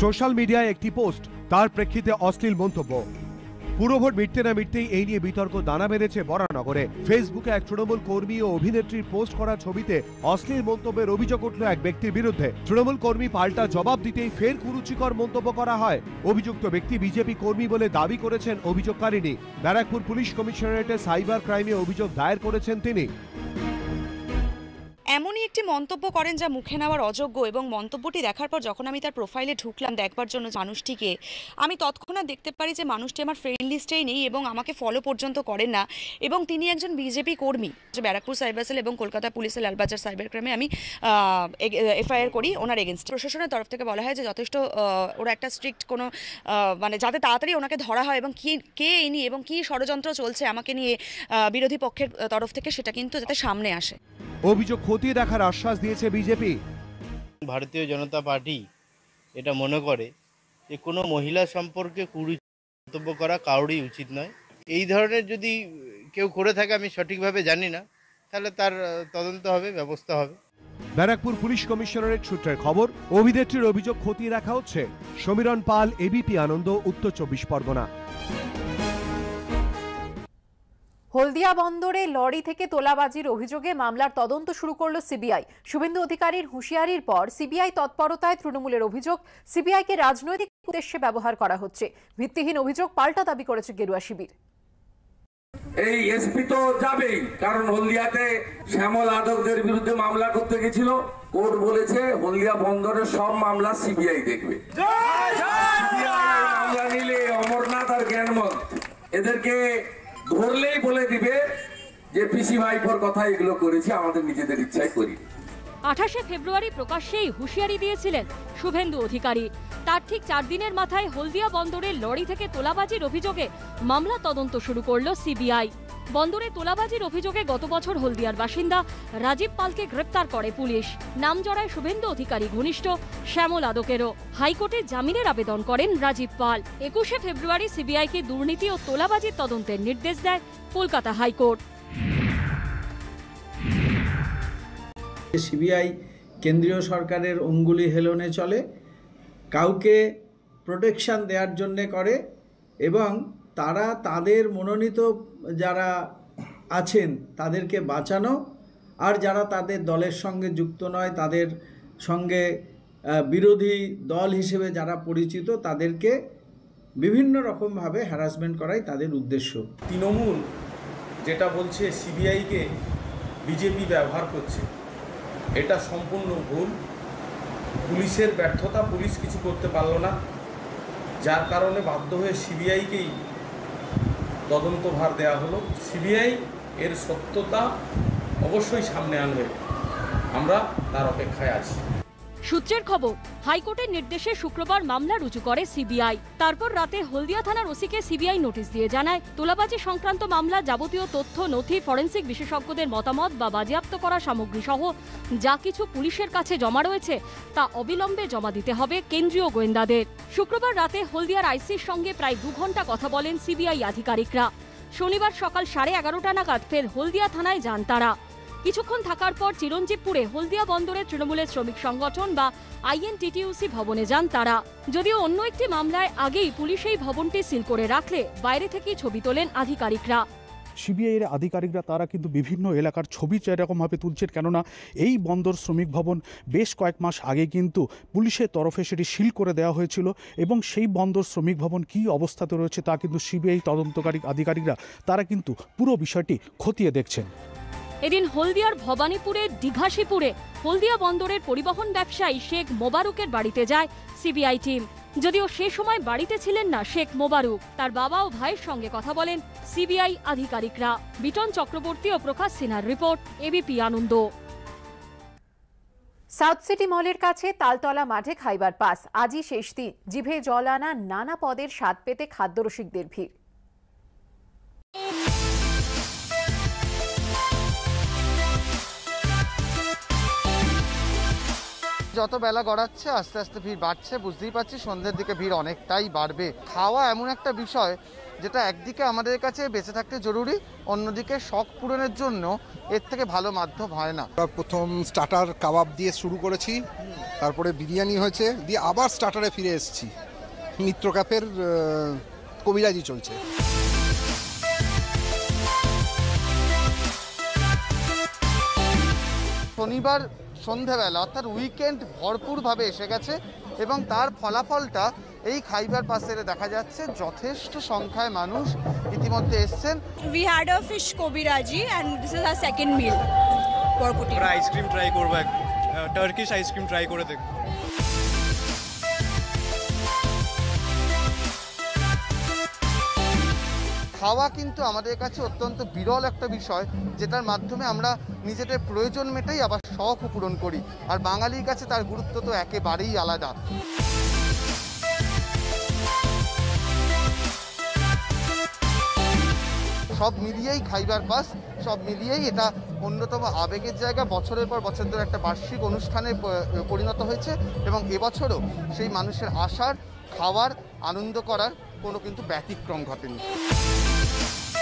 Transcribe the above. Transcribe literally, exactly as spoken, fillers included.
Social মিডিয়ায় একটি post, তার প্রেক্ষিতে অশ্লীল মন্তব্য। পুরভোট মিটতে না মিটতেই এই নিয়ে বিতর্ক দানা বেঁধেছে বরানগরে। ফেসবুকে এক তৃণমূল কর্মী ও অভিনেত্রীর পোস্ট করা ছবিতে অশ্লীল মন্তব্যের অভিযোগ উঠল এক ব্যক্তির বিরুদ্ধে। তৃণমূল কর্মী পাল্টা জবাব দিতেই ফের কুরুচিকর মন্তব্য করা হয়। অভিযুক্ত ব্যক্তি বিজেপি কর্মী বলে দাবি করেছেন অভিযোগকারিনী। ব্যারাকপুর পুলিশ কমিশনারেটে সাইবার ক্রাইমে অভিযোগ দায়ের করেছেন তিনি। এমনই একটি মন্তব্য করেন যা মুখে নেওয়ার অযোগ্য, এবং মন্তব্যটি দেখার পর যখন আমি তার প্রোফাইলে ঢুকলাম দেখবার জন্য মানুষটিকে, আমি তৎক্ষণাৎ দেখতে পারি যে মানুষটি আমার ফ্রেন্ড লিস্টেই নেই এবং আমাকে ফলো পর্যন্ত করেন না, এবং তিনি একজন বিজেপি কর্মী। যে ব্যারাকপুর সাইবার সেল এবং কলকাতা পুলিশের লালবাজার সাইবার ক্রাইমে আমি এফআইআর করি ওনার এগেনস্ট। প্রশাসনের তরফ থেকে বলা হয় যে যথেষ্ট ওরা একটা স্ট্রিক্ট কোনো মানে যাতে তাড়াতাড়ি ওনাকে ধরা হয়, এবং কি কে ইনি এবং কি ষড়যন্ত্র চলছে আমাকে নিয়ে বিরোধী পক্ষের তরফ থেকে সেটা কিন্তু যাতে সামনে আসে। অভিযোগ খতিয়ে দেখার আশ্বাস দিয়েছে বিজেপি। ভারতীয় জনতা পার্টি এটা মনে করে যে কোনো মহিলা সম্পর্কে কুরুচিকর মন্তব্য করা কারোরই উচিত নয়। এই ধরনের যদি কেউ করে থাকে, আমি সঠিকভাবে জানি না, তাহলে তার তদন্ত হবে, ব্যবস্থা হবে। ব্যারাকপুর পুলিশ কমিশনারেট সূত্রের খবর, অভিনেত্রীর অভিযোগ খতিয়ে দেখা হচ্ছে। সমীরণ পাল, এবিপি আনন্দ, উত্তর চব্বিশ পরগনা। হলদিয়া বন্দরে লরি থেকে তোলাবাজির অভিযোগে মামলার তদন্ত শুরু করল সিবিআই। শুভেন্দু অধিকারীর হুঁশিয়ারির পর সিবিআই তৎপরতায় তৃণমূলের অভিযোগ সিবিআইকে রাজনৈতিক উদ্দেশ্যে ব্যবহার করা হচ্ছে। ভিত্তিহীন অভিযোগ পাল্টা দাবি করেছে গেরুয়া শিবির। এই এসপি তো যাবেই, কারণ হলদিয়াতে শ্যামল আদকদের বিরুদ্ধে মামলা করতে গেছিল। কোর্ট বলেছে হলদিয়া বন্দরের সব মামলা সিবিআই দেখবে। মামলা নিলে অমরনাথ আর জ্ঞানমত এদেরকে ধরলেই বলে দিবে যে পিসি ভাইপোর কথা এগুলো করেছি, আমাদের নিজেদের ইচ্ছায় করি। আঠাশে ফেব্রুয়ারি প্রকাশ্যেই হুঁশিয়ারি দিয়েছিলেন শুভেন্দু অধিকারী। তার ঠিক চার দিনের মাথায় হলদিয়া বন্দরের লরি থেকে তোলাবাজির অভিযোগে মামলা তদন্ত শুরু করল সিবিআই। বন্দরে তোলাবাজির অভিযোগে গত বছর হলদিয়ার বাসিন্দা রাজীব পালকে গ্রেপ্তার করে পুলিশ। নাম জড়ায় শুভেন্দু অধিকারী ঘনিষ্ঠ শ্যামল আদকেরও। হাইকোর্টে জামিনের আবেদন করেন রাজীব পাল। একুশে ফেব্রুয়ারি সিবিআইকে দুর্নীতি ও তোলাবাজির তদন্তের নির্দেশ দেয় কলকাতা হাইকোর্ট। সিবিআই কেন্দ্রীয় সরকারের অঙ্গুলি হেলনে চলে, কাউকে প্রোটেকশন দেওয়ার জন্যে করে, এবং তারা তাদের মনোনীত যারা আছেন তাদেরকে বাঁচানো, আর যারা তাদের দলের সঙ্গে যুক্ত নয়, তাদের সঙ্গে বিরোধী দল হিসেবে যারা পরিচিত, তাদেরকে বিভিন্ন রকমভাবে হ্যারাসমেন্ট করাই তাদের উদ্দেশ্য। তৃণমূল যেটা বলছে সিবিআইকে বিজেপি ব্যবহার করছে, এটা সম্পূর্ণ ভুল। পুলিশের ব্যর্থতা, পুলিশ কিছু করতে পারল না, যার কারণে বাধ্য হয়ে সিবিআইকেই তদন্তভার দেওয়া হলো। সিবিআই এর সত্যতা অবশ্যই সামনে আনবে, আমরা তার অপেক্ষায় আছি। সূত্রের খবর, হাইকোর্টের নির্দেশে শুক্রবার মামলা রুজু করে সিবিআই। তারপর রাতে হলদিয়া থানার ওসিকে সিবিআই নোটিশ দিয়ে জানায়, তোলাবাজি সংক্রান্ত মামলা যাবতীয় তথ্য, নথি, ফরেনসিক বিশেষজ্ঞদের মতামত বা বাজেয়াপ্ত করা সামগ্রী সহ যা কিছু পুলিশের কাছে জমা রয়েছে তা অবিলম্বে জমা দিতে হবে কেন্দ্রীয় গোয়েন্দাদের। শুক্রবার রাতে হলদিয়ার আইসির সঙ্গে প্রায় দু ঘন্টা কথা বলেন সিবিআই আধিকারিকরা। শনিবার সকাল সাড়ে এগারোটা নাগাদ ফের হলদিয়া থানায় যান তারা। কিছুক্ষণ থাকার পর চিরঞ্জীবপুরে হলদিয়া বন্দরে তৃণমূলের শ্রমিক সংগঠন বা আইএনটিটিইউসি ভবনে যান তারা। যদিও অন্য একটি মামলায় আগেই পুলিশ এই ভবনটি সিল করে রাখলে বাইরে থেকেই ছবি তোলেন আধিকারিকরা। সিবিআই এর আধিকারিকরা তারা কিন্তু বিভিন্ন এলাকার ছবি এরকমভাবে তুলছেন, কেননা এই বন্দর শ্রমিক ভবন বেশ কয়েক মাস আগে কিন্তু পুলিশের তরফে সেটি সিল করে দেওয়া হয়েছিল, এবং সেই বন্দর শ্রমিক ভবন কী অবস্থাতে রয়েছে তা কিন্তু সিবিআই তদন্তকারী আধিকারিকরা তারা কিন্তু পুরো বিষয়টি খতিয়ে দেখছেন। এদিন হলদিয়ার ভবানীপুরের দীঘাশিপুরে হলদিয়া বন্দরের পরিবহন ব্যবসায়ী শেখ মোবারুকের বাড়িতে যায় সিবিআই টিম। যদিও সে সময় বাড়িতে ছিলেন না শেখ মোবারুক, তার বাবা ও ভাইয়ের সঙ্গে কথা বলেন সিবিআই আধিকারিকরা। বিটন চক্রবর্তী ও প্রকাশ সিনহার report, ABP Ananda. South City মলের কাছে তালতলা মাঠে খাইবার পাস, আজই শেষ দিন। জিভে জল আনা নানা পদের স্বাদ পেতে খাদ্যরসিকদের ভিড়। যত বেলা গড়াচ্ছে আস্তে আস্তে ভিড় বাড়ছে, বুঝতেই পারছি সন্ধ্যের দিকে ভিড় অনেকটাই বাড়বে। খাওয়া এমন একটা বিষয় যেটা একদিকে আমাদের কাছে বেঁচে থাকতে জরুরি, অন্যদিকে শখ পূরণের জন্য এর থেকে ভালো মাধ্যম হয় না। প্রথম স্টার্টার কাবাব দিয়ে শুরু করেছি, তারপরে বিরিয়ানি হয়েছে, দিয়ে আবার স্টার্টারে ফিরে এসেছি। মিত্র ক্যাফের কবিরাজি চলছে। শনিবার সন্ধ্যাবেলা অর্থাৎ উইকেন্ড ভরপুরভাবে এসে গেছে এবং তার ফলাফলটা এই খাইবার পাসে দেখা যাচ্ছে। যথেষ্ট সংখ্যায় মানুষ ইতিমধ্যে এসছেন। We had a fish kobiraji and this is our second meal. বরকুটি আইসক্রিম ট্রাই করবো, টার্কিশ আইসক্রিম ট্রাই করে দেখব। খাওয়া কিন্তু আমাদের কাছে অত্যন্ত বিরল একটা বিষয়, যেটার মাধ্যমে আমরা নিজেদের প্রয়োজন মেটাই আবার শখ পূরণ করি। আর বাঙালির কাছে তার গুরুত্ব তো একেবারেই আলাদা। সব মিলিয়েই খাইবার পাস, সব মিলিয়েই এটা অন্যতম আবেগের জায়গা। বছরের পর বছর ধরে একটা বার্ষিক অনুষ্ঠানে পরিণত হয়েছে এবং এবছরও সেই মানুষের আসার, খাওয়ার, আনন্দ করার কোনো কিন্তু ব্যতিক্রম ঘটেনি।